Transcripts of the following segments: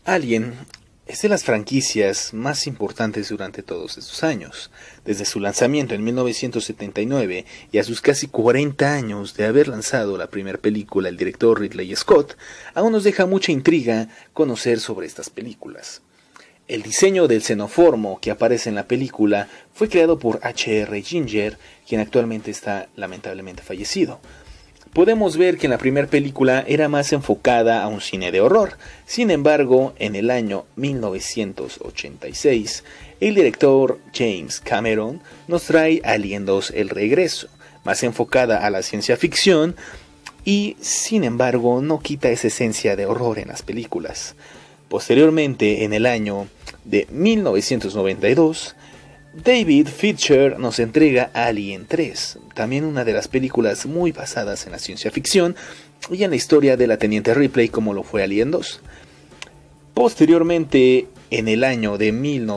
Alien es de las franquicias más importantes durante todos estos años. Desde su lanzamiento en 1979 y a sus casi 40 años de haber lanzado la primera película el director Ridley Scott, aún nos deja mucha intriga conocer sobre estas películas. El diseño del xenoformo que aparece en la película fue creado por H.R. Giger, quien actualmente está lamentablemente fallecido. Podemos ver que en la primera película era más enfocada a un cine de horror. Sin embargo, en el año 1986, el director James Cameron nos trae Alien 2 El Regreso, más enfocada a la ciencia ficción y, sin embargo, no quita esa esencia de horror en las películas. Posteriormente, en el año de 1992, David Fincher nos entrega Alien 3, también una de las películas muy basadas en la ciencia ficción y en la historia de la Teniente Ripley como lo fue Alien 2. Posteriormente, en el año de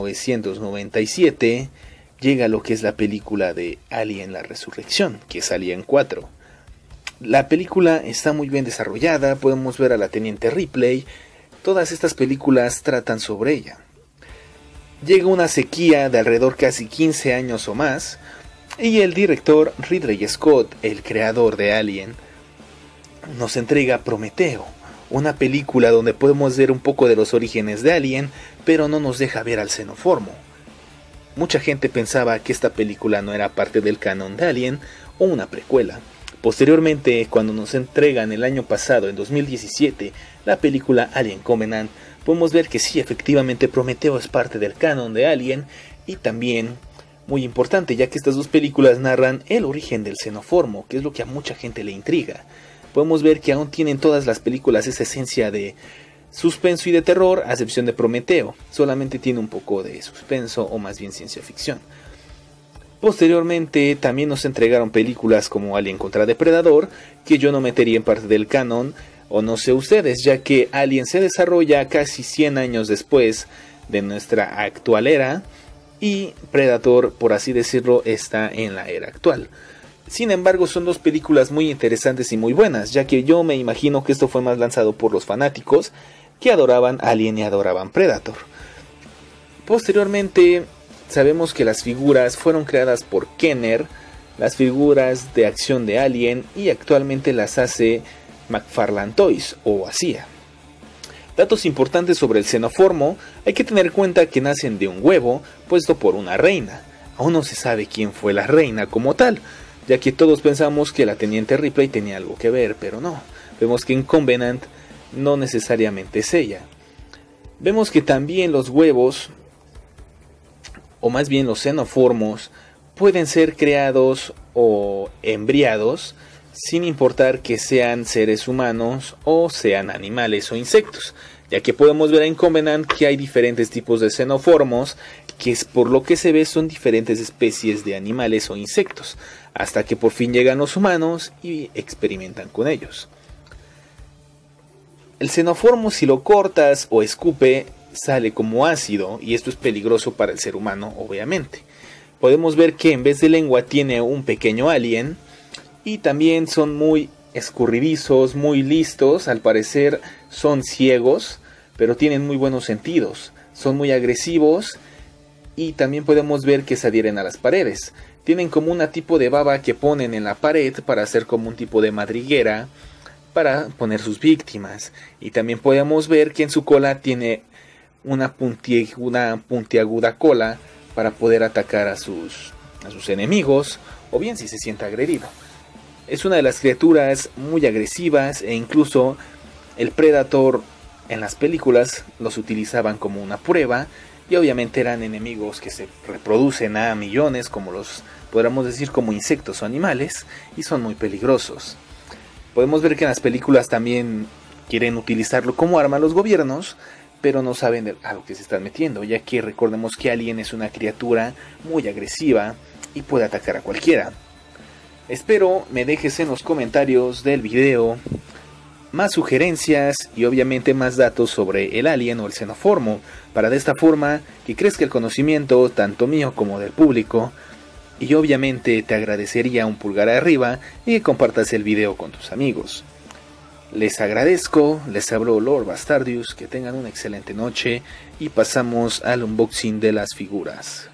1997, llega lo que es la película de Alien la Resurrección, que es Alien 4. La película está muy bien desarrollada, podemos ver a la Teniente Ripley, todas estas películas tratan sobre ella. Llega una sequía de alrededor casi 15 años o más, y el director Ridley Scott, el creador de Alien, nos entrega Prometeo, una película donde podemos ver un poco de los orígenes de Alien, pero no nos deja ver al xenoformo. Mucha gente pensaba que esta película no era parte del canon de Alien o una precuela. Posteriormente, cuando nos entregan el año pasado, en 2017, la película Alien Covenant, podemos ver que sí, efectivamente Prometeo es parte del canon de Alien y también muy importante, ya que estas dos películas narran el origen del xenoformo, que es lo que a mucha gente le intriga. Podemos ver que aún tienen todas las películas esa esencia de suspenso y de terror, a excepción de Prometeo, solamente tiene un poco de suspenso o más bien ciencia ficción. Posteriormente también nos entregaron películas como Alien contra Depredador, que yo no metería en parte del canon, o no sé ustedes, ya que Alien se desarrolla casi 100 años después de nuestra actual era y Predator, por así decirlo, está en la era actual. Sin embargo, son dos películas muy interesantes y muy buenas, ya que yo me imagino que esto fue más lanzado por los fanáticos que adoraban Alien y adoraban Predator. Posteriormente, sabemos que las figuras fueron creadas por Kenner, las figuras de acción de Alien, y actualmente las hace McFarlane Toys o hacía. Datos importantes sobre el xenoformo: hay que tener en cuenta que nacen de un huevo puesto por una reina. Aún no se sabe quién fue la reina como tal, ya que todos pensamos que la Teniente Ripley tenía algo que ver, pero no. Vemos que en Covenant no necesariamente es ella. Vemos que también los huevos, o más bien los xenoformos, pueden ser creados o embriados sin importar que sean seres humanos o sean animales o insectos, ya que podemos ver en Covenant que hay diferentes tipos de xenoformos, que es por lo que se ve son diferentes especies de animales o insectos, hasta que por fin llegan los humanos y experimentan con ellos. El xenoformo, si lo cortas o escupe, sale como ácido, y esto es peligroso para el ser humano, obviamente. Podemos ver que en vez de lengua tiene un pequeño alien, y también son muy escurridizos, muy listos, al parecer son ciegos, pero tienen muy buenos sentidos, son muy agresivos y también podemos ver que se adhieren a las paredes. Tienen como un tipo de baba que ponen en la pared para hacer como un tipo de madriguera para poner sus víctimas, y también podemos ver que en su cola tiene una puntiaguda cola para poder atacar a sus enemigos, o bien si se siente agredido. Es una de las criaturas muy agresivas, e incluso el Predator en las películas los utilizaban como una prueba, y obviamente eran enemigos que se reproducen a millones, como los podríamos decir como insectos o animales, y son muy peligrosos. Podemos ver que en las películas también quieren utilizarlo como arma los gobiernos, pero no saben a lo que se están metiendo, ya que recordemos que Alien es una criatura muy agresiva y puede atacar a cualquiera. Espero me dejes en los comentarios del video más sugerencias y obviamente más datos sobre el alien o el xenoformo, para de esta forma que crezca el conocimiento tanto mío como del público, y obviamente te agradecería un pulgar arriba y que compartas el video con tus amigos. Les agradezco, les habló Lord Bastardius, que tengan una excelente noche y pasamos al unboxing de las figuras.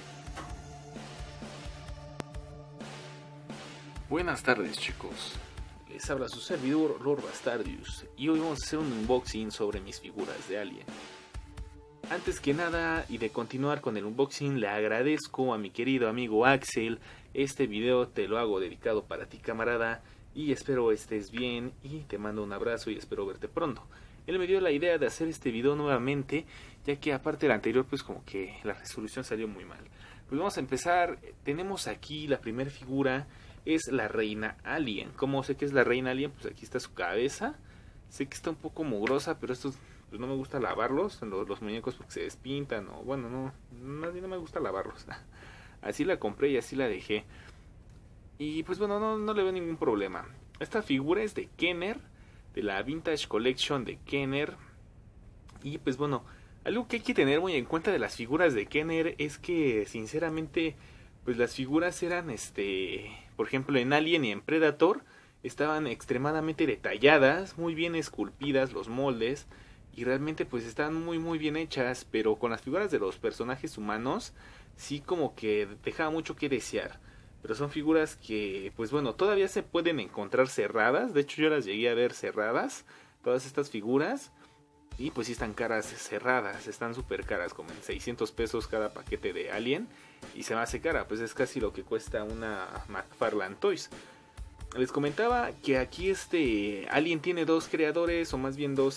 Buenas tardes, chicos, les habla su servidor Lord Bastardius y hoy vamos a hacer un unboxing sobre mis figuras de Alien. Antes que nada y de continuar con el unboxing, le agradezco a mi querido amigo Axel. Este video te lo hago dedicado para ti, camarada, y espero estés bien y te mando un abrazo y espero verte pronto. Él me dio la idea de hacer este video nuevamente, ya que aparte del anterior pues como que la resolución salió muy mal. Pues vamos a empezar. Tenemos aquí la primera figura, es la reina Alien. ¿Cómo sé que es la reina Alien? Pues aquí está su cabeza. Sé que está un poco mugrosa, pero estos pues no me gusta lavarlos, los muñecos, porque se despintan, o bueno, no me gusta lavarlos. Así la compré y así la dejé. Y pues bueno, no le veo ningún problema. Esta figura es de Kenner, de la Vintage Collection de Kenner. Y pues bueno, algo que hay que tener muy en cuenta de las figuras de Kenner es que sinceramente pues las figuras eran por ejemplo en Alien y en Predator estaban extremadamente detalladas, muy bien esculpidas los moldes y realmente pues están muy bien hechas, pero con las figuras de los personajes humanos sí como que dejaba mucho que desear. Pero son figuras que, pues bueno, todavía se pueden encontrar cerradas. De hecho, yo las llegué a ver cerradas, todas estas figuras. Y pues sí están caras cerradas, están súper caras, como en 600 pesos cada paquete de Alien. Y se me hace cara, pues es casi lo que cuesta una McFarlane Toys. Les comentaba que aquí Alien tiene dos creadores, o más bien dos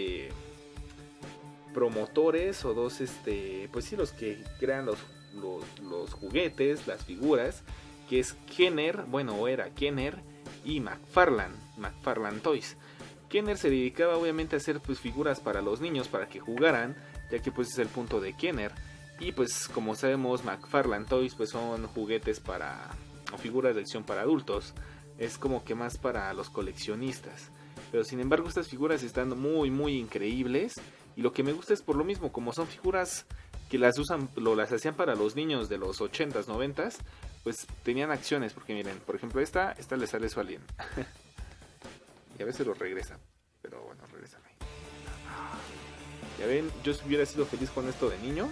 promotores, o dos pues sí, los que crean los juguetes, las figuras, que es Kenner, bueno, o era Kenner, y McFarlane Toys. Kenner se dedicaba obviamente a hacer pues figuras para los niños, para que jugaran, ya que pues es el punto de Kenner. Y pues como sabemos, McFarlane Toys pues son juguetes o figuras de acción para adultos. Es como que más para los coleccionistas. Pero sin embargo estas figuras están muy increíbles. Y lo que me gusta es por lo mismo, como son figuras que las hacían para los niños de los 80s, 90s, pues tenían acciones, porque miren, por ejemplo esta le sale su alien. Y a veces lo regresa, pero bueno, regresa ahí. Ya ven, yo hubiera sido feliz con esto de niño.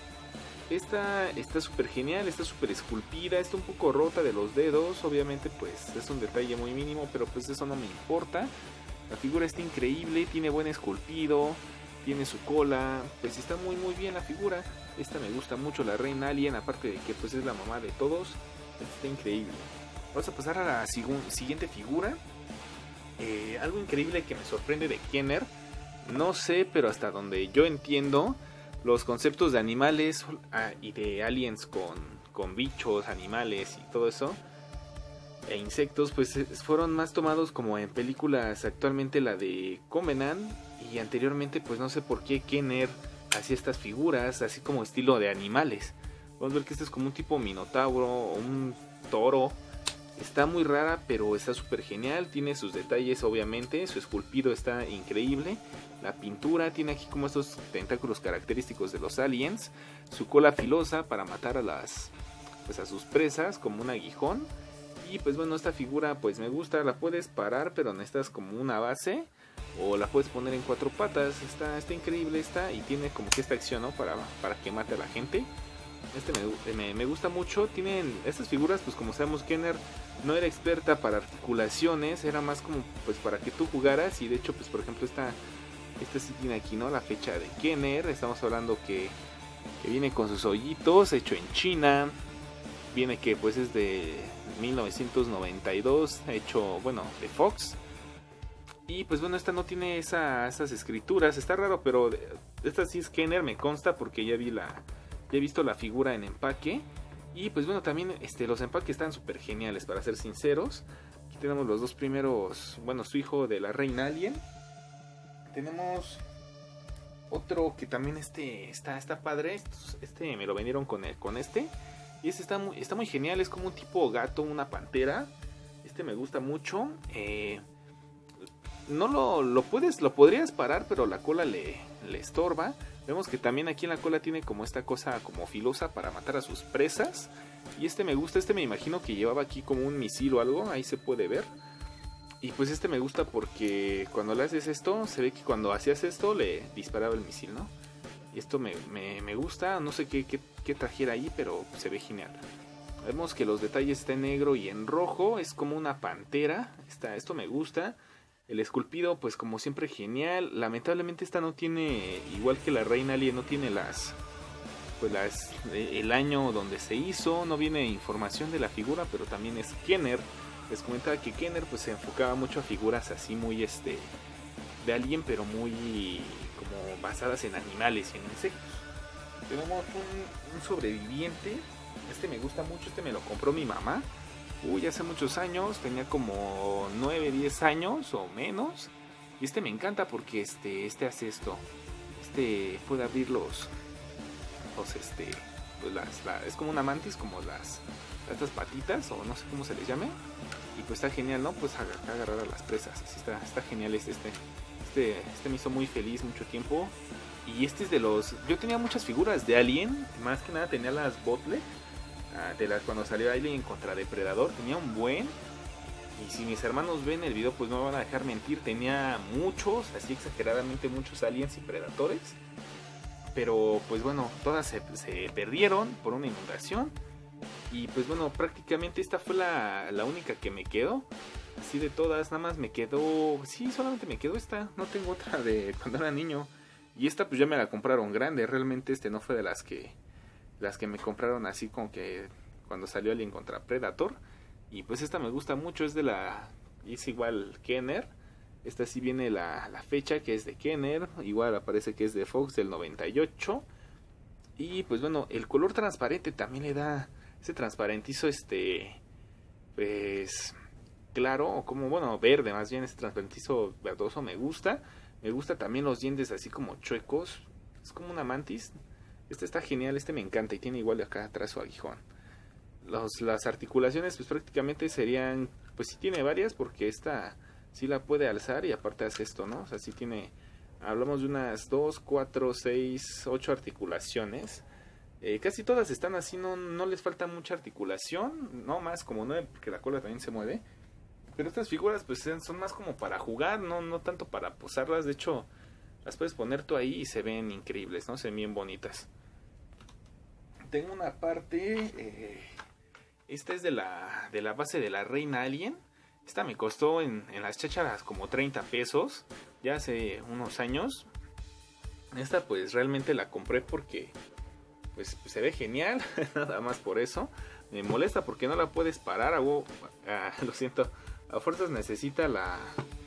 Esta está súper genial, está súper esculpida, está un poco rota de los dedos, obviamente pues es un detalle muy mínimo, pero pues eso no me importa. La figura está increíble, tiene buen esculpido, tiene su cola, pues está muy bien la figura. Esta me gusta mucho, la reina Alien, aparte de que pues es la mamá de todos. Está increíble. Vamos a pasar a la siguiente figura. Algo increíble que me sorprende de Kenner, no sé, pero hasta donde yo entiendo, los conceptos de animales y de aliens con bichos, animales y todo eso, e insectos, pues fueron más tomados como en películas, actualmente la de Covenant, y anteriormente pues no sé por qué Kenner hacía estas figuras así como estilo de animales. Vamos a ver que este es como un tipo minotauro o un toro. Está muy rara, pero está súper genial. Tiene sus detalles, obviamente. Su esculpido está increíble. La pintura tiene aquí como estos tentáculos característicos de los aliens. Su cola filosa para matar a sus presas, como un aguijón. Y pues bueno, esta figura pues me gusta. La puedes parar, pero necesitas como una base. O la puedes poner en 4 patas. Está increíble esta. Y tiene como que esta acción, ¿no? Para que mate a la gente. Me gusta mucho. Tienen estas figuras, pues como sabemos, Kenner no era experta para articulaciones, era más como pues para que tú jugaras. Y de hecho pues por ejemplo esta sí tiene aquí, ¿no? La fecha de Kenner. Estamos hablando que viene con sus hoyitos, hecho en China. Viene que pues es de 1992, hecho, bueno, de Fox. Y pues bueno, esta no tiene esas escrituras, está raro, pero esta sí es Kenner, me consta, porque ya he visto la figura en empaque. Y pues bueno, también los empaques están súper geniales, para ser sinceros. Aquí tenemos los dos primeros, bueno, su hijo de la reina Alien. Tenemos otro que también está padre. Me lo vendieron con este. Y está muy genial, es como un tipo gato, una pantera. Me gusta mucho. No lo podrías parar, pero la cola le estorba. Vemos que también aquí en la cola tiene como esta cosa como filosa para matar a sus presas. Y me gusta, me imagino que llevaba aquí como un misil o algo, ahí se puede ver. Y pues este me gusta porque cuando le haces esto, se ve que cuando hacías esto le disparaba el misil, ¿no? Y esto me gusta, no sé qué trajera ahí, pero se ve genial. Vemos que los detalles están en negro y en rojo, es como una pantera, esto me gusta. El esculpido, pues como siempre genial. Lamentablemente esta no tiene, igual que la Reina Alien, no tiene el año donde se hizo, no viene información de la figura, pero también es Kenner. Les comentaba que Kenner pues se enfocaba mucho a figuras así muy de Alien, pero muy como basadas en animales y en insectos. Tenemos un sobreviviente. Este me gusta mucho, este me lo compró mi mamá. Hace muchos años, tenía como 9, 10 años o menos. Y este me encanta porque este hace esto. Este puede abrir es como una mantis, como estas patitas, o no sé cómo se les llame. Y pues está genial, ¿no? Pues agarrar a las presas. Así está genial este me hizo muy feliz mucho tiempo. Y este es de los... Yo tenía muchas figuras de Alien. Más que nada tenía las Botle. Cuando salió Alien contra Depredador. Tenía un buen. Y si mis hermanos ven el video, pues no me van a dejar mentir. Tenía muchos, así exageradamente muchos Aliens y Predatores. Pero pues bueno, todas se perdieron por una inundación. Y pues bueno, prácticamente esta fue la única que me quedó. Así de todas, nada más me quedó... Sí, solamente me quedó esta. No tengo otra de cuando era niño. Y esta pues ya me la compraron grande. Realmente no fue de las que me compraron así como que cuando salió Alien contra Predator. Y pues esta me gusta mucho. Es igual Kenner. Esta sí viene la fecha que es de Kenner. Igual aparece que es de Fox del 98. Y pues bueno, el color transparente también le da ese transparentizo pues claro, o como bueno, verde más bien, ese transparentizo verdoso me gusta. Me gusta también los dientes así como chuecos. Es como una mantis. Este está genial, me encanta y tiene igual acá atrás su aguijón. Las articulaciones pues prácticamente serían, pues sí tiene varias porque esta sí la puede alzar y aparte hace esto, ¿no? O sea, sí tiene, hablamos de unas 2, 4, 6, 8 articulaciones. Casi todas están así, no les falta mucha articulación, no más como 9 porque la cola también se mueve. Pero estas figuras pues son más como para jugar, no tanto para posarlas. De hecho, las puedes poner tú ahí y se ven increíbles, ¿no? Se ven bien bonitas. Tengo una parte, esta es de la base de la Reina Alien. Esta me costó en las chácharas como 30 pesos, ya hace unos años. Esta pues realmente la compré porque pues se ve genial, nada más por eso. Me molesta porque no la puedes parar, lo siento, a fuerzas necesita la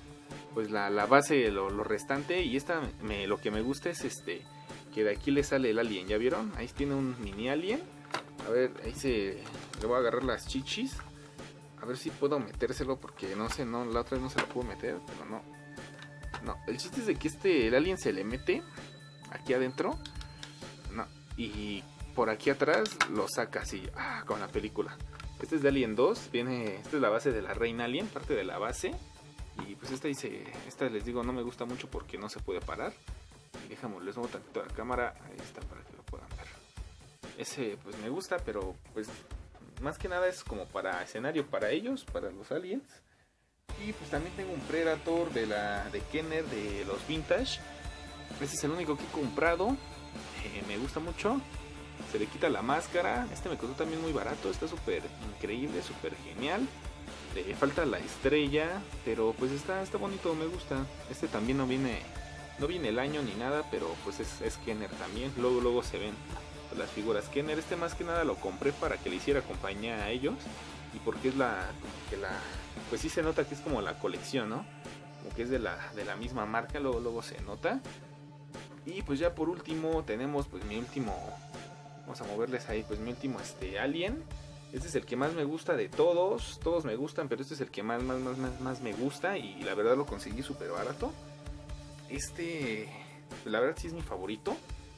base, lo restante. Y lo que me gusta es que de aquí le sale el alien, ¿ya vieron? Ahí tiene un mini alien. A ver, le voy a agarrar las chichis. A ver si puedo metérselo porque no sé, la otra vez no se la puedo meter, pero no, el chiste es de que el alien se le mete aquí adentro. No, y por aquí atrás lo saca así, con la película. Este es de Alien 2, esta es la base de la Reina Alien, parte de la base. Y pues esta les digo no me gusta mucho porque no se puede parar. Y les muevo tantito la cámara, ahí está para que lo puedan ver. Ese pues me gusta, pero pues más que nada es como para escenario para ellos, para los aliens. Y pues también tengo un Predator de Kenner, de los vintage. Este es el único que he comprado. Me gusta mucho. Se le quita la máscara. Este me costó también muy barato. Está súper increíble, súper genial. Le falta la estrella, pero pues está bonito, me gusta. Este también no viene el año ni nada, pero pues es Kenner también. Luego se ven las figuras Kenner. Más que nada lo compré para que le hiciera compañía a ellos. Y porque es pues sí se nota que es como la colección, ¿no? Como que es de la misma marca, luego se nota. Y pues ya por último tenemos pues mi último, vamos a moverles ahí, pues mi último Alien. Este es el que más me gusta de todos me gustan, pero este es el que más me gusta y la verdad lo conseguí súper barato. Pues la verdad sí es mi favorito.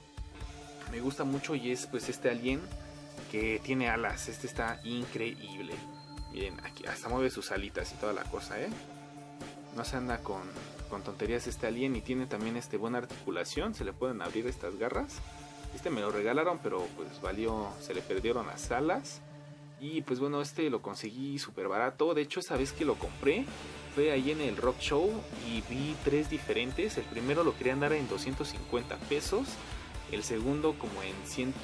Me gusta mucho y es pues Alien que tiene alas. Está increíble. Miren, aquí hasta mueve sus alitas y toda la cosa, No se anda con tonterías Alien y tiene también buena articulación. Se le pueden abrir estas garras. Me lo regalaron, pero pues se le perdieron las alas. Y pues bueno, este lo conseguí súper barato. De hecho, esa vez que lo compré fue ahí en el Rock Show y vi 3 diferentes. El primero lo querían dar en 250 pesos. El segundo como en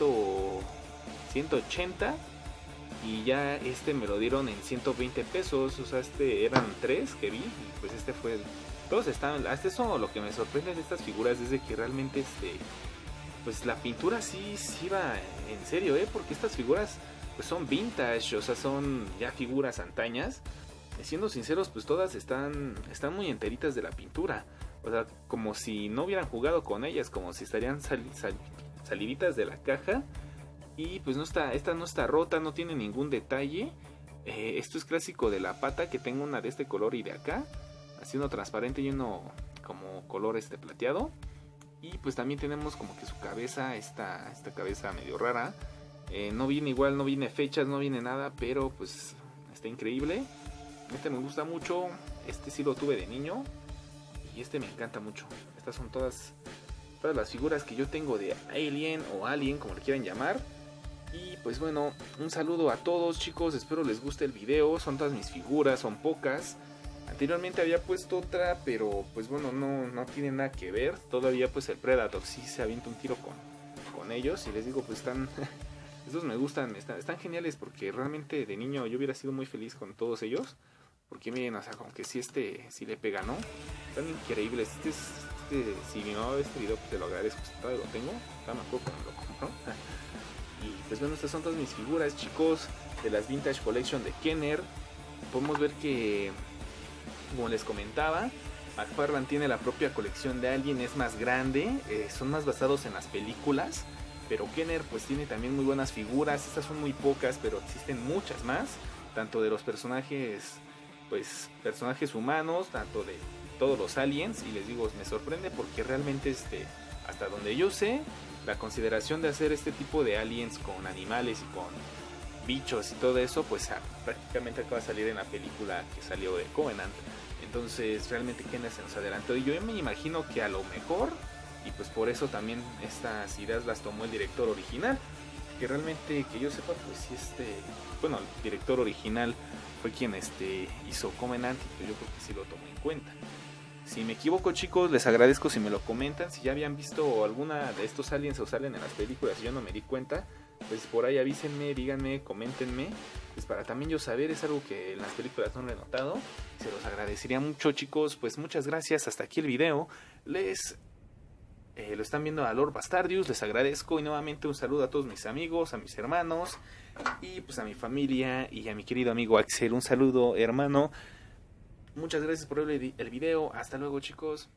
180. Y ya este me lo dieron en 120 pesos. O sea, eran 3 que vi. Y pues este fue... Todos están... Hasta eso lo que me sorprende de estas figuras es de que realmente pues la pintura sí va en serio, porque estas figuras pues son vintage, o sea, son ya figuras antañas. Siendo sinceros, pues todas están muy enteritas de la pintura. O sea, como si no hubieran jugado con ellas, como si estarían saliditas de la caja. Y pues esta no está rota, no tiene ningún detalle. Esto es clásico de la pata, que tengo una de este color y de acá. Así uno transparente y uno como color plateado. Y pues también tenemos como que su cabeza, esta cabeza medio rara. No viene igual, no viene fechas, no viene nada, pero pues está increíble. Me gusta mucho, sí lo tuve de niño y me encanta mucho. Estas son todas las figuras que yo tengo de Alien o Alien, como le quieran llamar. Y pues bueno, un saludo a todos, chicos, espero les guste el video. Son todas mis figuras, son pocas. Anteriormente había puesto otra, pero pues bueno, no tiene nada que ver. Todavía pues el Predator sí se avienta un tiro con ellos. Y les digo, pues estos me gustan, están geniales, porque realmente de niño yo hubiera sido muy feliz con todos ellos. Porque miren, o sea, como que sí sí le pega, ¿no? Están increíbles. Si mi mamá ve este video, pues te lo agradezco, todavía lo tengo. Ya me acuerdo cuando lo compró. Y pues bueno, estas son todas mis figuras, chicos, de las Vintage Collection de Kenner. Podemos ver que, como les comentaba, McFarlane tiene la propia colección de Alien, es más grande, son más basados en las películas. Pero Kenner pues tiene también muy buenas figuras. Estas son muy pocas, pero existen muchas más, tanto de los personajes humanos, tanto de todos los aliens. Y les digo, me sorprende porque realmente hasta donde yo sé, la consideración de hacer este tipo de aliens con animales y con bichos y todo eso, pues prácticamente acaba de salir en la película que salió de Covenant. Entonces realmente Kenner se nos adelantó, y yo me imagino que a lo mejor, y pues por eso también estas ideas las tomó el director original, que realmente, que yo sepa, pues sí, bueno, el director original fue quien hizo Covenant, y pues yo creo que sí lo tomó en cuenta. Si me equivoco, chicos, les agradezco si me lo comentan. Si ya habían visto alguna de estos aliens o salen en las películas y yo no me di cuenta, pues por ahí avísenme, díganme, coméntenme, pues para también yo saber. Es algo que en las películas no lo he notado. Se los agradecería mucho, chicos. Pues muchas gracias, hasta aquí el video. Lo están viendo a Lord Bastardius, les agradezco, y nuevamente un saludo a todos mis amigos, a mis hermanos, y pues a mi familia, y a mi querido amigo Axel. Un saludo, hermano. Muchas gracias por ver el video. Hasta luego, chicos.